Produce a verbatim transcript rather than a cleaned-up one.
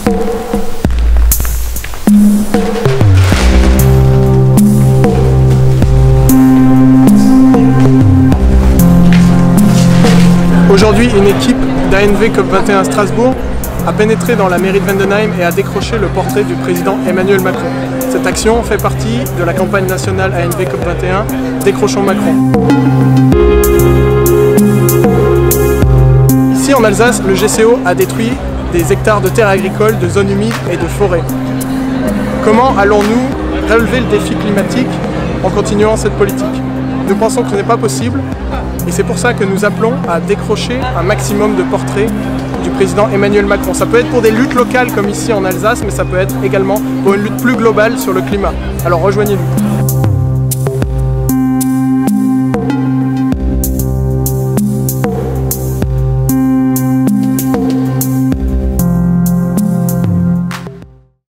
Aujourd'hui, une équipe d'A N V COP vingt et un Strasbourg a pénétré dans la mairie de Vendenheim et a décroché le portrait du président Emmanuel Macron. Cette action fait partie de la campagne nationale A N V COP vingt et un Décrochons Macron. Ici en Alsace, le G C O a détruit des hectares de terres agricoles, de zones humides et de forêts. Comment allons-nous relever le défi climatique en continuant cette politique? Nous pensons que ce n'est pas possible et c'est pour ça que nous appelons à décrocher un maximum de portraits du président Emmanuel Macron. Ça peut être pour des luttes locales comme ici en Alsace, mais ça peut être également pour une lutte plus globale sur le climat. Alors rejoignez-nous.